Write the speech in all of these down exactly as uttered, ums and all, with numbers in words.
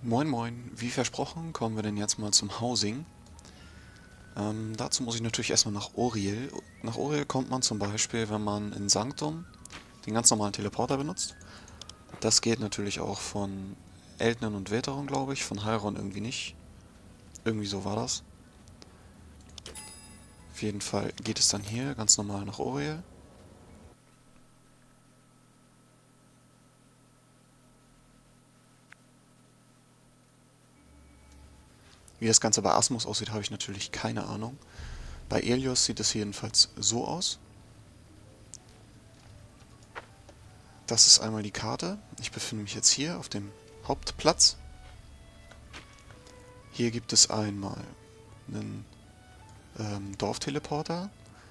Moin Moin, wie versprochen kommen wir denn jetzt mal zum Housing. Ähm, dazu muss ich natürlich erstmal nach Oriel. Nach Oriel kommt man zum Beispiel, wenn man in Sanctum den ganz normalen Teleporter benutzt. Das geht natürlich auch von Eltnen und Veteran, glaube ich, von Halron irgendwie nicht. Irgendwie so war das. Auf jeden Fall geht es dann hier ganz normal nach Oriel. Wie das Ganze bei Asmus aussieht, habe ich natürlich keine Ahnung. Bei Elios sieht es jedenfalls so aus. Das ist einmal die Karte. Ich befinde mich jetzt hier auf dem Hauptplatz. Hier gibt es einmal einen ähm, Dorfteleporter.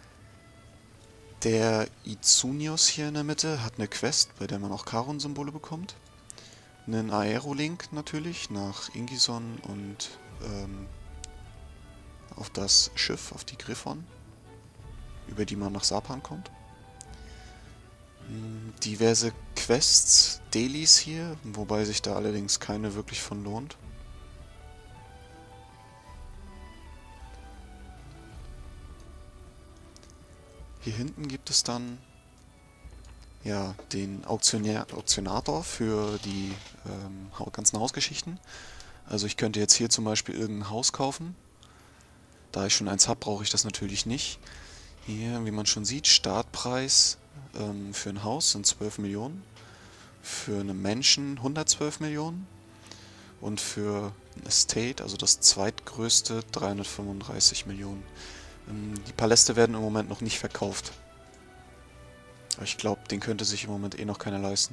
Der Izunios hier in der Mitte hat eine Quest, bei der man auch Charon-Symbole bekommt. Einen Aerolink natürlich nach Ingison und ähm, auf das Schiff, auf die Griffon, über die man nach Sapan kommt. Diverse Quests, Dailies hier, wobei sich da allerdings keine wirklich von lohnt. Hier hinten gibt es dann ja den Auktionär, Auktionator für die ähm, ganzen Hausgeschichten. Also ich könnte jetzt hier zum Beispiel irgendein Haus kaufen. Da ich schon eins habe, brauche ich das natürlich nicht. Hier, wie man schon sieht, Startpreis ähm, für ein Haus sind zwölf Millionen. Für einen Menschen hundertzwölf Millionen. Und für ein Estate, also das zweitgrößte, dreihundertfünfunddreißig Millionen. Ähm, die Paläste werden im Moment noch nicht verkauft. Aber ich glaube, den könnte sich im Moment eh noch keiner leisten.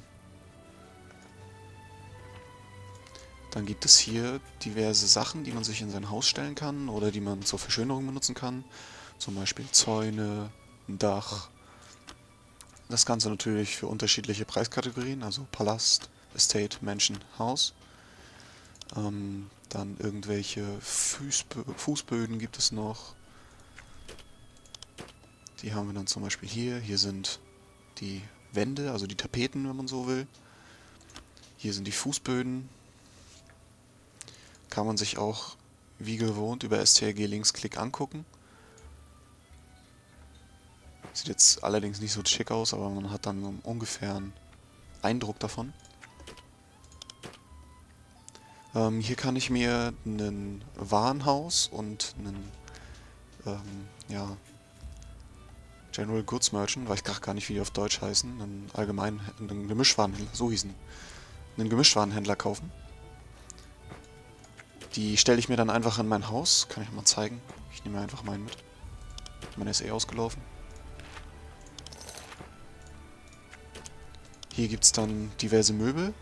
Dann gibt es hier diverse Sachen, die man sich in sein Haus stellen kann oder die man zur Verschönerung benutzen kann. Zum Beispiel Zäune, ein Dach. Das Ganze natürlich für unterschiedliche Preiskategorien, also Palast, Estate, Mansion, Haus. Ähm, dann irgendwelche Fußbö Fußböden gibt es noch. Die haben wir dann zum Beispiel hier. Hier sind die Wände, also die Tapeten, wenn man so will. Hier sind die Fußböden. Kann man sich auch wie gewohnt über S T R G Linksklick angucken. Sieht jetzt allerdings nicht so schick aus, aber man hat dann ungefähr einen Eindruck davon. Ähm, hier kann ich mir ein Warenhaus und einen ähm, ja, General Goods Merchant, weiß ich gerade gar nicht, wie die auf Deutsch heißen, einen allgemeinen einen Gemischwarenhändler, so hießen, einen Gemischwarenhändler kaufen. Die stelle ich mir dann einfach in mein Haus. Kann ich mal zeigen. Ich nehme einfach meinen mit. Meine ist eh ausgelaufen. Hier gibt es dann diverse Möbel.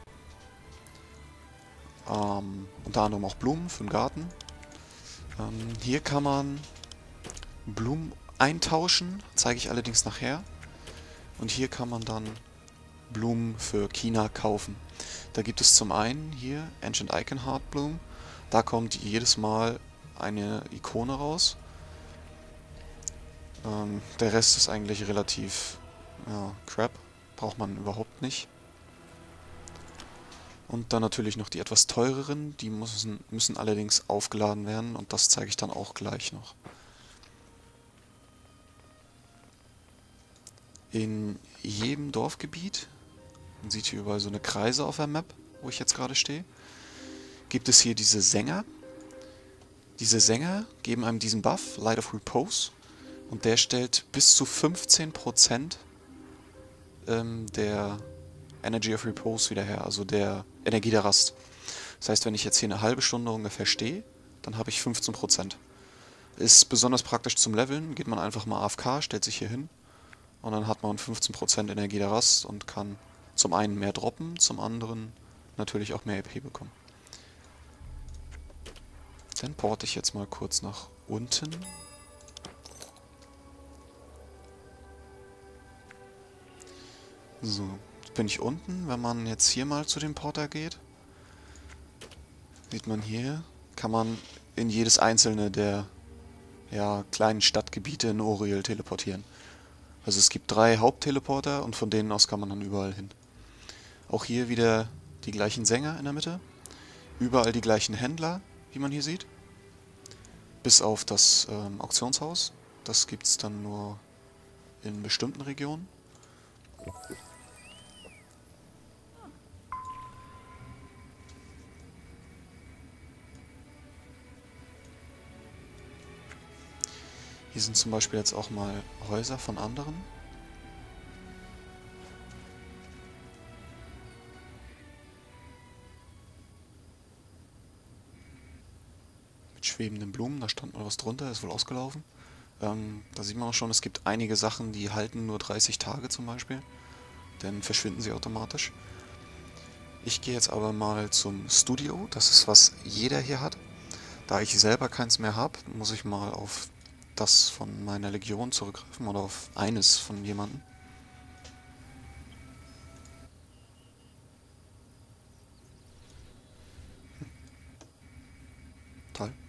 Ähm, unter anderem auch Blumen für den Garten. Ähm, hier kann man Blumen eintauschen. Zeige ich allerdings nachher. Und hier kann man dann Blumen für China kaufen. Da gibt es zum einen hier Ancient Icon Heart Bloom. Da kommt jedes Mal eine Ikone raus. Ähm, der Rest ist eigentlich relativ ja, crap. Braucht man überhaupt nicht. Und dann natürlich noch die etwas teureren. Die müssen, müssen allerdings aufgeladen werden. Und das zeige ich dann auch gleich noch. In jedem Dorfgebiet, man sieht hier überall so eine Kreise auf der Map, wo ich jetzt gerade stehe, gibt es hier diese Sänger. Diese Sänger geben einem diesen Buff, Light of Repose, und der stellt bis zu fünfzehn Prozent ähm, der Energy of Repose wieder her, also der Energie der Rast. Das heißt, wenn ich jetzt hier eine halbe Stunde ungefähr stehe, dann habe ich fünfzehn Prozent. Ist besonders praktisch zum Leveln, geht man einfach mal A F K, stellt sich hier hin und dann hat man fünfzehn Prozent Energie der Rast und kann zum einen mehr droppen, zum anderen natürlich auch mehr E P bekommen. Dann porte ich jetzt mal kurz nach unten. So, jetzt bin ich unten. Wenn man jetzt hier mal zu dem Porter geht, sieht man hier, kann man in jedes einzelne der ja, kleinen Stadtgebiete in Oriel teleportieren. Also es gibt drei Hauptteleporter und von denen aus kann man dann überall hin. Auch hier wieder die gleichen Sänger in der Mitte. überall die gleichen Händler, wie man hier sieht. Bis auf das ähm, Auktionshaus. Das gibt es dann nur in bestimmten Regionen. Hier sind zum Beispiel jetzt auch mal Häuser von anderen. Mit schwebenden Blumen, da stand mal was drunter, ist wohl ausgelaufen. Ähm, da sieht man auch schon, es gibt einige Sachen, die halten nur dreißig Tage zum Beispiel. Dann verschwinden sie automatisch. Ich gehe jetzt aber mal zum Studio, das ist was jeder hier hat. Da ich selber keins mehr habe, muss ich mal auf das von meiner Legion zurückgreifen oder auf eines von jemandem. Hm. Toll.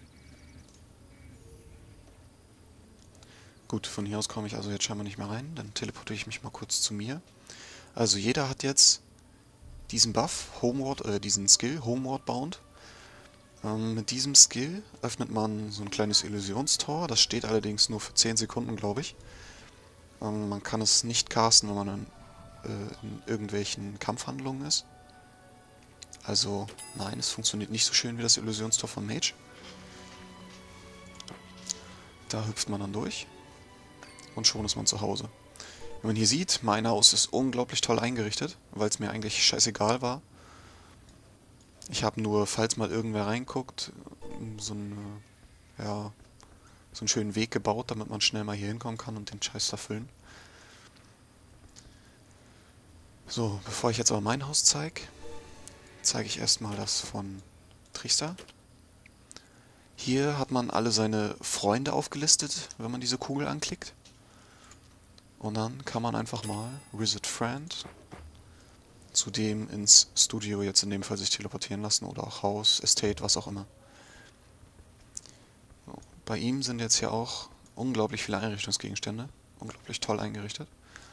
Gut, von hier aus komme ich also jetzt scheinbar nicht mehr rein. Dann teleportiere ich mich mal kurz zu mir. Also jeder hat jetzt diesen Buff, Homeward, äh, diesen Skill, Homeward Bound. Ähm, mit diesem Skill öffnet man so ein kleines Illusionstor. Das steht allerdings nur für zehn Sekunden, glaube ich. Ähm, man kann es nicht casten, wenn man in, äh, in irgendwelchen Kampfhandlungen ist. Also, nein, es funktioniert nicht so schön wie das Illusionstor von Mage. Da hüpft man dann durch. Und schon ist man zu Hause. Wenn man hier sieht, mein Haus ist unglaublich toll eingerichtet, weil es mir eigentlich scheißegal war. Ich habe nur, falls mal irgendwer reinguckt, so, eine, ja, so einen schönen Weg gebaut, damit man schnell mal hier hinkommen kann und den Scheiß erfüllen. So, bevor ich jetzt aber mein Haus zeige, zeige ich erstmal das von Trichter. Hier hat man alle seine Freunde aufgelistet, wenn man diese Kugel anklickt. Und dann kann man einfach mal Visit Friend zudem ins Studio jetzt in dem Fall sich teleportieren lassen oder auch Haus, Estate, was auch immer. So, bei ihm sind jetzt hier auch unglaublich viele Einrichtungsgegenstände, unglaublich toll eingerichtet.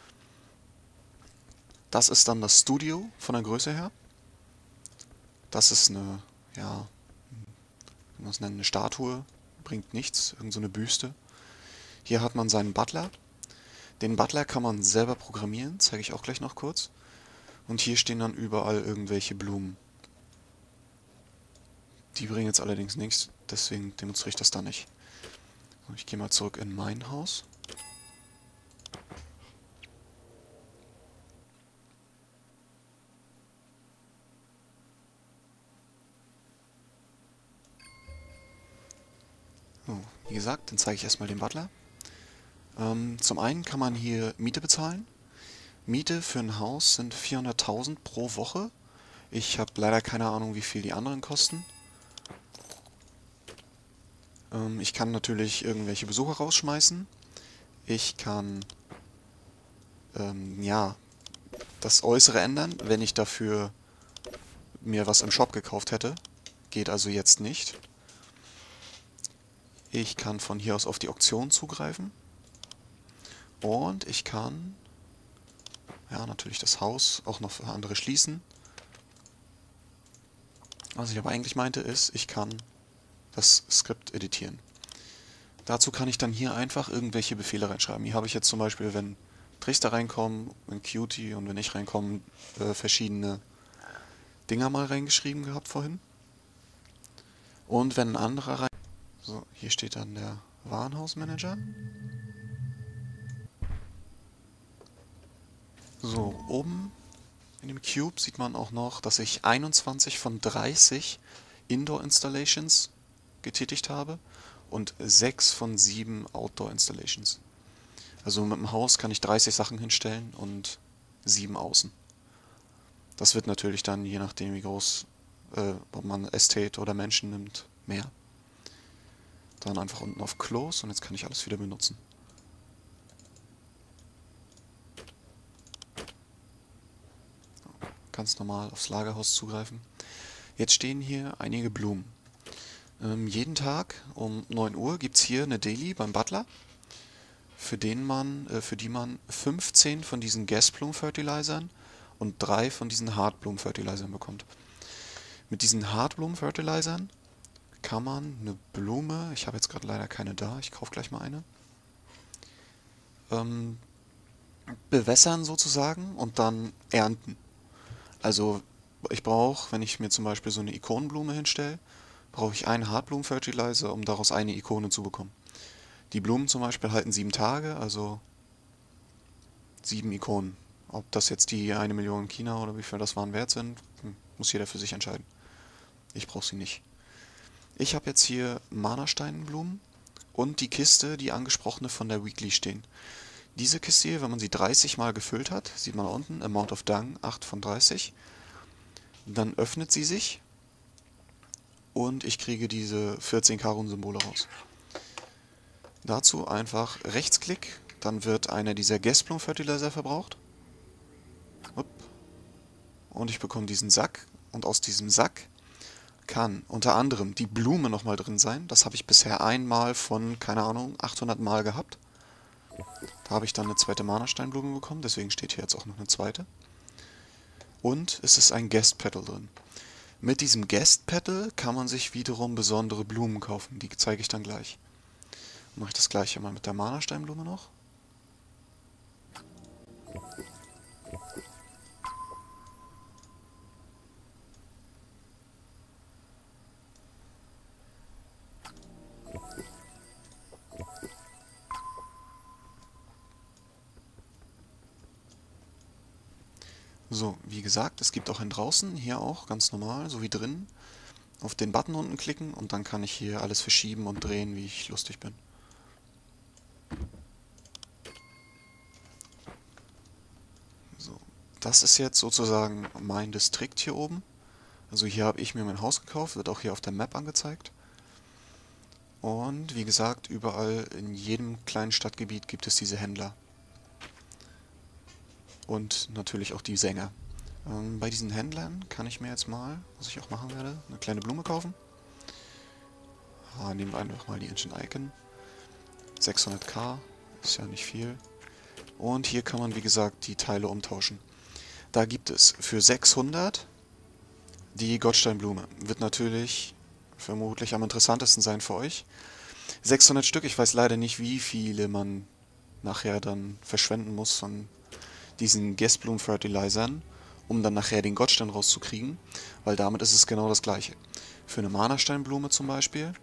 Das ist dann das Studio von der Größe her. Das ist eine, ja, wie man es nennt, eine Statue, bringt nichts, irgend so eine Büste. Hier hat man seinen Butler. Den Butler kann man selber programmieren, zeige ich auch gleich noch kurz. Und hier stehen dann überall irgendwelche Blumen. Die bringen jetzt allerdings nichts, deswegen demonstriere ich das da nicht. So, ich gehe mal zurück in mein Haus. So, wie gesagt, dann zeige ich erstmal den Butler. Ähm, zum einen kann man hier Miete bezahlen. Miete für ein Haus sind vierhunderttausend pro Woche. Ich habe leider keine Ahnung, wie viel die anderen kosten. Ähm, ich kann natürlich irgendwelche Besucher rausschmeißen. Ich kann, ähm, ja, das Äußere ändern, wenn ich dafür mir was im Shop gekauft hätte. Geht also jetzt nicht. Ich kann von hier aus auf die Auktion zugreifen. Und ich kann, ja, natürlich das Haus auch noch für andere schließen. Was ich aber eigentlich meinte ist, ich kann das Skript editieren. Dazu kann ich dann hier einfach irgendwelche Befehle reinschreiben. Hier habe ich jetzt zum Beispiel, wenn Trichter reinkommen, wenn Cutie und wenn ich reinkomme, äh, verschiedene Dinger mal reingeschrieben gehabt vorhin. Und wenn ein anderer rein... So, hier steht dann der Warenhausmanager. So, oben in dem Cube sieht man auch noch, dass ich einundzwanzig von dreißig Indoor Installations getätigt habe und sechs von sieben Outdoor Installations. Also mit dem Haus kann ich dreißig Sachen hinstellen und sieben außen. Das wird natürlich dann, je nachdem wie groß, äh, ob man Estate oder Menschen nimmt, mehr. Dann einfach unten auf Close und jetzt kann ich alles wieder benutzen. Ganz normal aufs Lagerhaus zugreifen. Jetzt stehen hier einige Blumen. Ähm, jeden Tag um neun Uhr gibt es hier eine Daily beim Butler, für, den man, äh, für die man fünfzehn von diesen Gasblumen-Fertilizern und drei von diesen Hardblumen-Fertilizern bekommt. Mit diesen Hartblumen-Fertilizern kann man eine Blume, ich habe jetzt gerade leider keine da, ich kaufe gleich mal eine, ähm, bewässern sozusagen und dann ernten. Also ich brauche, wenn ich mir zum Beispiel so eine Ikonenblume hinstelle, brauche ich einen Hartblumen-Fertilizer, um daraus eine Ikone zu bekommen. Die Blumen zum Beispiel halten sieben Tage, also sieben Ikonen. Ob das jetzt die eine Million in China oder wie viel das waren wert sind, hm, muss jeder für sich entscheiden. Ich brauche sie nicht. Ich habe jetzt hier Mana-Steinblumen und die Kiste, die angesprochene von der Weekly stehen. Diese Kiste hier, wenn man sie dreißig Mal gefüllt hat, sieht man unten, Amount of Dung, acht von dreißig, dann öffnet sie sich und ich kriege diese vierzehn K-Run-Symbole raus. Dazu einfach Rechtsklick, dann wird einer dieser Guestblumen-Fertilizer verbraucht. Und ich bekomme diesen Sack und aus diesem Sack kann unter anderem die Blume nochmal drin sein. Das habe ich bisher einmal von, keine Ahnung, achthundert Mal gehabt. Da habe ich dann eine zweite Mana-Steinblume bekommen, deswegen steht hier jetzt auch noch eine zweite. Und es ist ein Guest Petal drin. Mit diesem Guest Petal kann man sich wiederum besondere Blumen kaufen, die zeige ich dann gleich. Mache ich das gleiche mal mit der Mana-Steinblume noch. So, wie gesagt, es gibt auch einen draußen, hier auch, ganz normal, so wie drinnen. Auf den Button unten klicken und dann kann ich hier alles verschieben und drehen, wie ich lustig bin. So, das ist jetzt sozusagen mein Distrikt hier oben. Also hier habe ich mir mein Haus gekauft, wird auch hier auf der Map angezeigt. Und wie gesagt, überall in jedem kleinen Stadtgebiet gibt es diese Händler. Und natürlich auch die Sänger. Ähm, bei diesen Händlern kann ich mir jetzt mal, was ich auch machen werde, eine kleine Blume kaufen. Ah, nehmen wir einfach mal die Ancient Icon. sechshundert K, ist ja nicht viel. Und hier kann man, wie gesagt, die Teile umtauschen. Da gibt es für sechshundert die Gottsteinblume. Wird natürlich vermutlich am interessantesten sein für euch. sechshundert Stück, ich weiß leider nicht, wie viele man nachher dann verschwenden muss von diesen Guestblumen-Fertilizern, um dann nachher den Gottstein rauszukriegen, weil damit ist es genau das gleiche. Für eine Mana-Steinblume zum Beispiel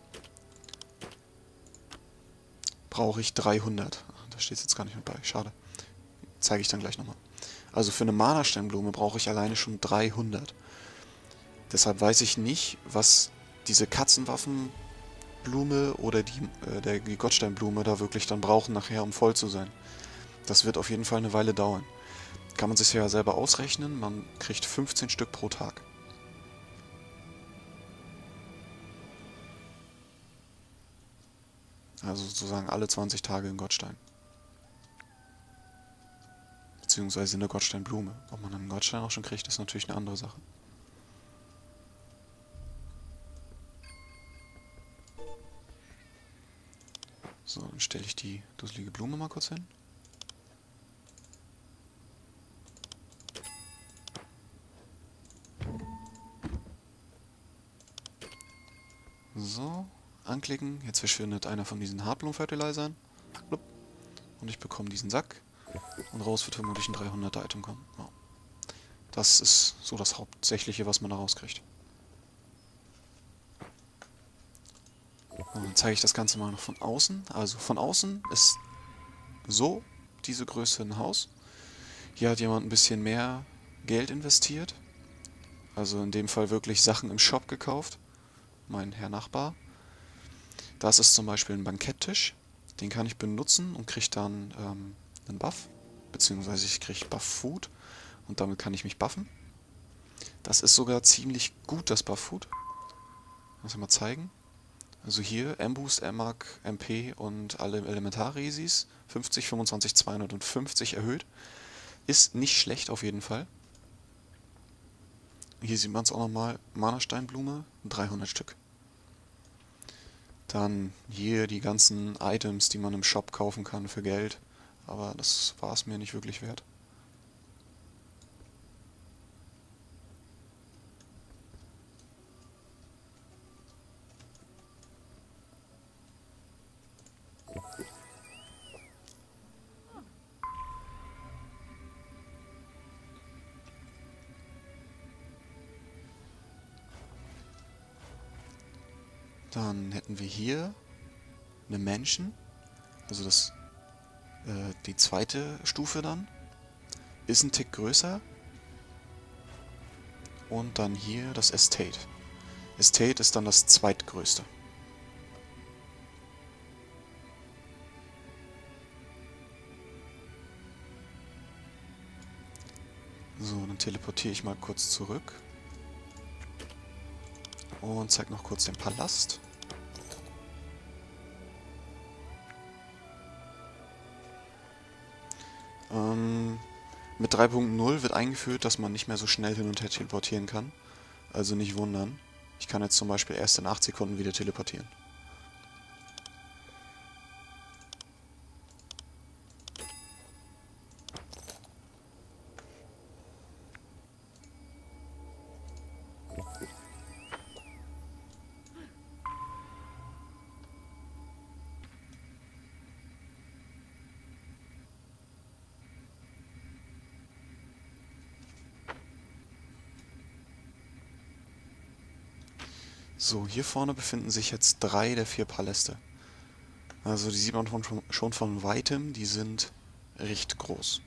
brauche ich dreihundert. Da steht es jetzt gar nicht mit bei, schade. Zeige ich dann gleich nochmal. Also für eine Mana-Steinblume brauche ich alleine schon dreihundert. Deshalb weiß ich nicht, was diese Katzenwaffenblume oder die, äh, der, die Gottsteinblume da wirklich dann brauchen nachher, um voll zu sein. Das wird auf jeden Fall eine Weile dauern. Kann man sich ja selber ausrechnen, man kriegt fünfzehn Stück pro Tag. Also sozusagen alle zwanzig Tage in Gottstein. Beziehungsweise eine Gottsteinblume. Ob man dann einen Gottstein auch schon kriegt, ist natürlich eine andere Sache. So, dann stelle ich die dusselige Blume mal kurz hin. So, anklicken. Jetzt verschwindet einer von diesen Hartblumen-Fertilizern. Und ich bekomme diesen Sack. Und raus wird vermutlich ein dreihunderter Item kommen. Ja. Das ist so das Hauptsächliche, was man da rauskriegt. Und dann zeige ich das Ganze mal noch von außen. Also von außen ist so diese Größe ein Haus. Hier hat jemand ein bisschen mehr Geld investiert. Also in dem Fall wirklich Sachen im Shop gekauft. Mein Herr Nachbar. Das ist zum Beispiel ein Banketttisch. Den kann ich benutzen und kriege dann ähm, einen Buff. Beziehungsweise ich kriege Buff Food. Und damit kann ich mich buffen. Das ist sogar ziemlich gut, das Buff Food. Muss ich mal zeigen. Also hier M-Boost, M-Mag, M P und alle Elementar-Resis. fünfzig, fünfundzwanzig, zweihundertfünfzig erhöht. Ist nicht schlecht auf jeden Fall. Hier sieht man es auch nochmal. Mana-Steinblume, dreihundert Stück. Dann hier die ganzen Items, die man im Shop kaufen kann für Geld. Aber das war es mir nicht wirklich wert. Dann hätten wir hier eine Mansion. Also das, äh, die zweite Stufe dann. Ist ein Tick größer. Und dann hier das Estate. Estate ist dann das zweitgrößte. So, dann teleportiere ich mal kurz zurück. Und zeige noch kurz den Palast. Ähm, mit drei Punkt null wird eingeführt, dass man nicht mehr so schnell hin und her teleportieren kann. Also nicht wundern. Ich kann jetzt zum Beispiel erst in acht Sekunden wieder teleportieren. So, hier vorne befinden sich jetzt drei der vier Paläste. Also die sieht man von, schon von Weitem, die sind recht groß.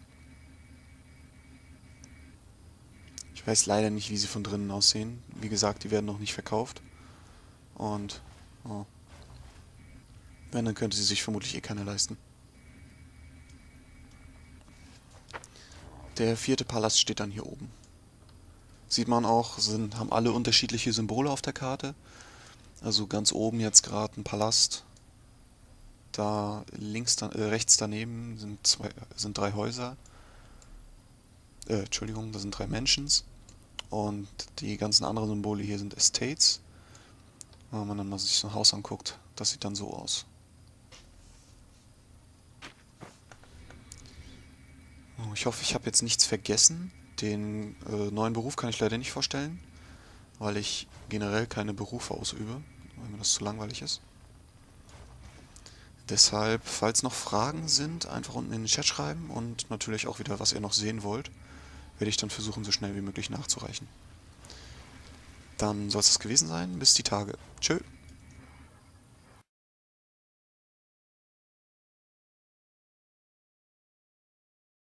Ich weiß leider nicht, wie sie von drinnen aussehen. Wie gesagt, die werden noch nicht verkauft. Und, oh, wenn, dann könnte sie sich vermutlich eh keiner leisten. Der vierte Palast steht dann hier oben. Sieht man auch, sind, haben alle unterschiedliche Symbole auf der Karte. Also ganz oben jetzt gerade ein Palast. Da links, äh, rechts daneben sind, zwei, sind drei Häuser. Äh, Entschuldigung, da sind drei Mansions. Und die ganzen anderen Symbole hier sind Estates. Wenn man dann mal sich so ein Haus anguckt, das sieht dann so aus. Ich hoffe, ich habe jetzt nichts vergessen. Den äh, neuen Beruf kann ich leider nicht vorstellen, weil ich generell keine Berufe ausübe, weil mir das zu langweilig ist. Deshalb, falls noch Fragen sind, einfach unten in den Chat schreiben und natürlich auch wieder, was ihr noch sehen wollt, werde ich dann versuchen, so schnell wie möglich nachzureichen. Dann soll es das gewesen sein. Bis die Tage. Tschö.